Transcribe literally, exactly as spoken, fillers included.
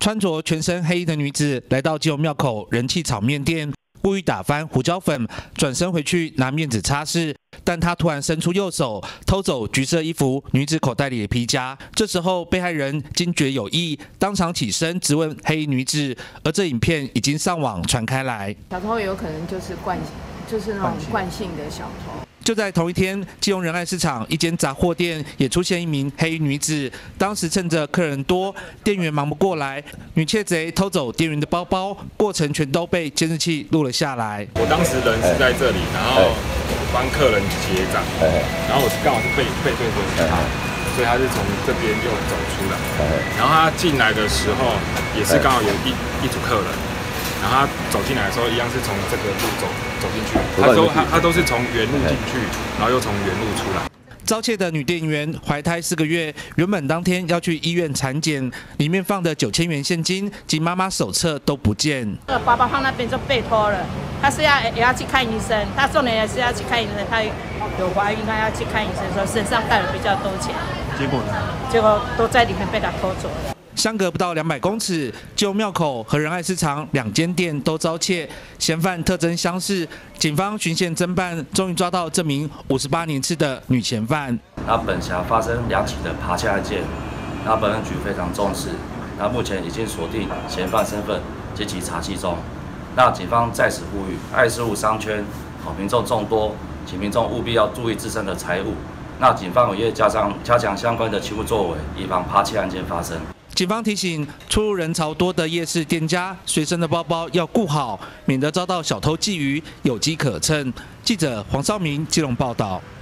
穿着全身黑衣的女子来到基隆庙口人气炒面店，故意打翻胡椒粉，转身回去拿面纸擦拭。但她突然伸出右手，偷走橘色衣服女子口袋里的皮夹。这时候，被害人惊觉有异，当场起身质问黑衣女子。而这影片已经上网传开来。 小偷有可能就是惯，就是那种惯性的小偷。 就在同一天，基隆仁爱市场一间杂货店也出现一名黑衣女子。当时趁着客人多，店员忙不过来，女窃贼偷走店员的包包，过程全都被监视器录了下来。 我当时人是在这里，然后帮客人结账，然后我刚好是背背对着他，所以他是从这边又走出来。然后他进来的时候，也是刚好有一一组客人。 然后他走进来的时候，一样是从这个路走走进去，他都他他都是从原路进去，然后又从原路出来。 遭窃的女店员怀胎四个月，原本当天要去医院产检，里面放的九千元现金及妈妈手册都不见。 这个包包放那边就被偷了，他是要也要去看医生，他重点也是要去看医生，他有怀孕，他要去看医生，说身上带了比较多钱。结果呢？结果都在里面被他偷走了。 相隔不到两百公尺，基隆庙口和仁爱市场两间店都遭窃，嫌犯特征相似。警方循线侦办，终于抓到这名五十八年次的女嫌犯。 那本辖发生两起的扒窃案件，那本案局非常重视，那目前已经锁定嫌犯身份，积极查缉中。那警方在此呼吁，爱事物商圈，好民众众多，请民众务必要注意自身的财物。那警方也加上加强相关的勤务作为，以防扒窃案件发生。 警方提醒，出入人潮多的夜市店家，随身的包包要顾好，免得遭到小偷觊觎，有机可乘。记者黄少明基隆报道。